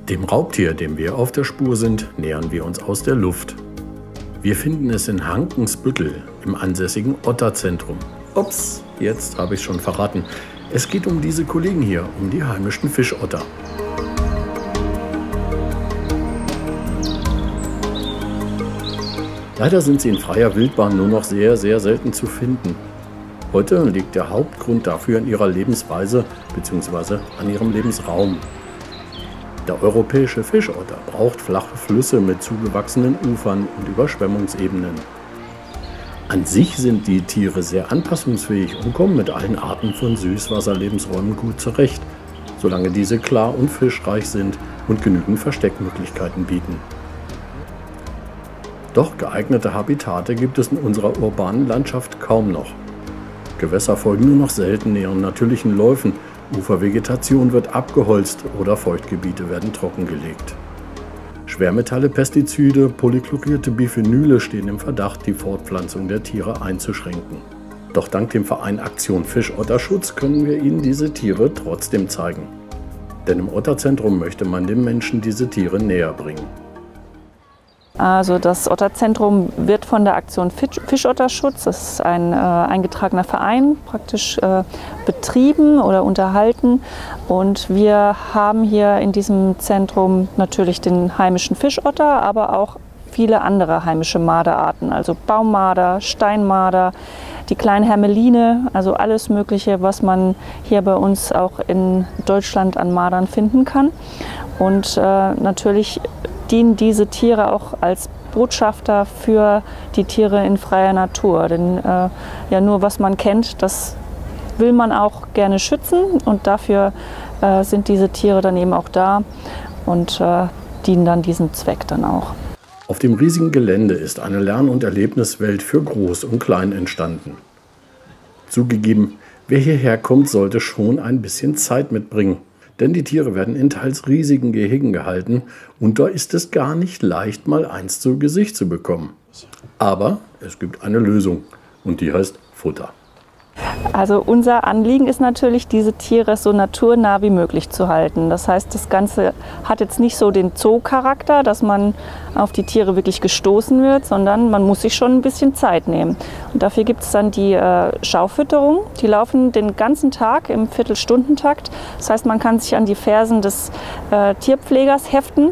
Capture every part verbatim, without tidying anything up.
Dem Raubtier, dem wir auf der Spur sind, nähern wir uns aus der Luft. Wir finden es in Hankensbüttel im ansässigen Otterzentrum. Ups, jetzt habe ich es schon verraten. Es geht um diese Kollegen hier, um die heimischen Fischotter. Leider sind sie in freier Wildbahn nur noch sehr, sehr selten zu finden. Heute liegt der Hauptgrund dafür in ihrer Lebensweise bzw. an ihrem Lebensraum. Der europäische Fischotter braucht flache Flüsse mit zugewachsenen Ufern und Überschwemmungsebenen. An sich sind die Tiere sehr anpassungsfähig und kommen mit allen Arten von Süßwasserlebensräumen gut zurecht, solange diese klar und fischreich sind und genügend Versteckmöglichkeiten bieten. Doch geeignete Habitate gibt es in unserer urbanen Landschaft kaum noch. Gewässer folgen nur noch selten ihren natürlichen Läufen, Ufervegetation wird abgeholzt oder Feuchtgebiete werden trockengelegt. Schwermetalle, Pestizide, polychlorierte Biphenyle stehen im Verdacht, die Fortpflanzung der Tiere einzuschränken. Doch dank dem Verein Aktion Fischotterschutz können wir Ihnen diese Tiere trotzdem zeigen. Denn im Otterzentrum möchte man dem Menschen diese Tiere näher bringen. Also das Otterzentrum wird von der Aktion Fischotterschutz, das ist ein äh, eingetragener Verein, praktisch äh, betrieben oder unterhalten. Und wir haben hier in diesem Zentrum natürlich den heimischen Fischotter, aber auch viele andere heimische Marderarten, also Baummarder, Steinmarder, die kleinen Hermeline, also alles Mögliche, was man hier bei uns auch in Deutschland an Mardern finden kann. Und äh, natürlich dienen diese Tiere auch als Botschafter für die Tiere in freier Natur. Denn äh, ja, nur was man kennt, das will man auch gerne schützen und dafür äh, sind diese Tiere dann eben auch da und äh, dienen dann diesem Zweck dann auch. Auf dem riesigen Gelände ist eine Lern- und Erlebniswelt für Groß und Klein entstanden. Zugegeben, wer hierher kommt, sollte schon ein bisschen Zeit mitbringen. Denn die Tiere werden in teils riesigen Gehegen gehalten und da ist es gar nicht leicht, mal eins zu Gesicht zu bekommen. Aber es gibt eine Lösung und die heißt Futter. Also unser Anliegen ist natürlich, diese Tiere so naturnah wie möglich zu halten. Das heißt, das Ganze hat jetzt nicht so den Zoo-Charakter, dass man auf die Tiere wirklich gestoßen wird, sondern man muss sich schon ein bisschen Zeit nehmen. Und dafür gibt es dann die äh, Schaufütterung. Die laufen den ganzen Tag im Viertelstundentakt. Das heißt, man kann sich an die Fersen des äh, Tierpflegers heften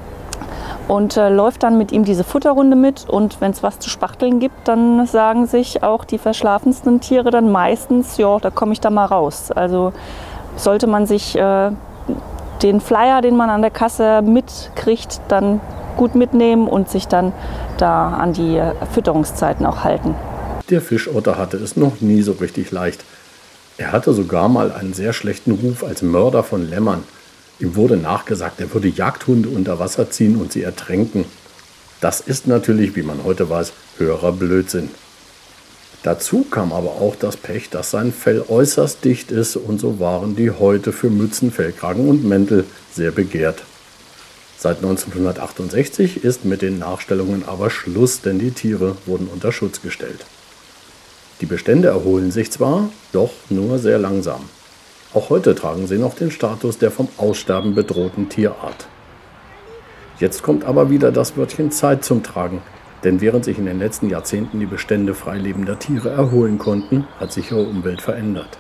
und äh, läuft dann mit ihm diese Futterrunde mit. Und wenn es was zu spachteln gibt, dann sagen sich auch die verschlafensten Tiere dann meistens, ja, da komme ich da mal raus. Also sollte man sich äh, den Flyer, den man an der Kasse mitkriegt, dann gut mitnehmen und sich dann da an die äh, Fütterungszeiten auch halten. Der Fischotter hatte es noch nie so richtig leicht. Er hatte sogar mal einen sehr schlechten Ruf als Mörder von Lämmern. Ihm wurde nachgesagt, er würde Jagdhunde unter Wasser ziehen und sie ertränken. Das ist natürlich, wie man heute weiß, höherer Blödsinn. Dazu kam aber auch das Pech, dass sein Fell äußerst dicht ist und so waren die Häute für Mützen, Fellkragen und Mäntel sehr begehrt. Seit neunzehnhundertachtundsechzig ist mit den Nachstellungen aber Schluss, denn die Tiere wurden unter Schutz gestellt. Die Bestände erholen sich zwar, doch nur sehr langsam. Auch heute tragen sie noch den Status der vom Aussterben bedrohten Tierart. Jetzt kommt aber wieder das Wörtchen Zeit zum Tragen, denn während sich in den letzten Jahrzehnten die Bestände freilebender Tiere erholen konnten, hat sich ihre Umwelt verändert.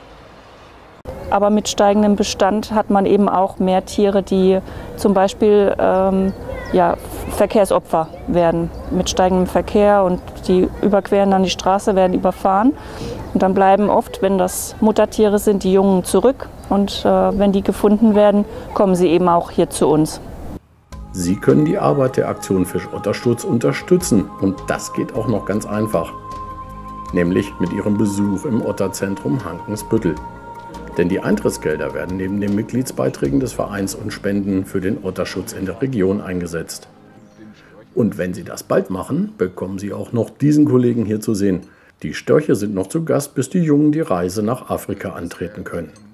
Aber mit steigendem Bestand hat man eben auch mehr Tiere, die zum Beispiel ähm, ja, Verkehrsopfer werden. Mit steigendem Verkehr und die überqueren dann die Straße, werden überfahren. Und dann bleiben oft, wenn das Muttertiere sind, die Jungen zurück. Und äh, wenn die gefunden werden, kommen sie eben auch hier zu uns. Sie können die Arbeit der Aktion Fischotterschutz unterstützen. Und das geht auch noch ganz einfach. Nämlich mit Ihrem Besuch im Otterzentrum Hankensbüttel. Denn die Eintrittsgelder werden neben den Mitgliedsbeiträgen des Vereins und Spenden für den Otterschutz in der Region eingesetzt. Und wenn Sie das bald machen, bekommen Sie auch noch diesen Kollegen hier zu sehen. Die Störche sind noch zu Gast, bis die Jungen die Reise nach Afrika antreten können.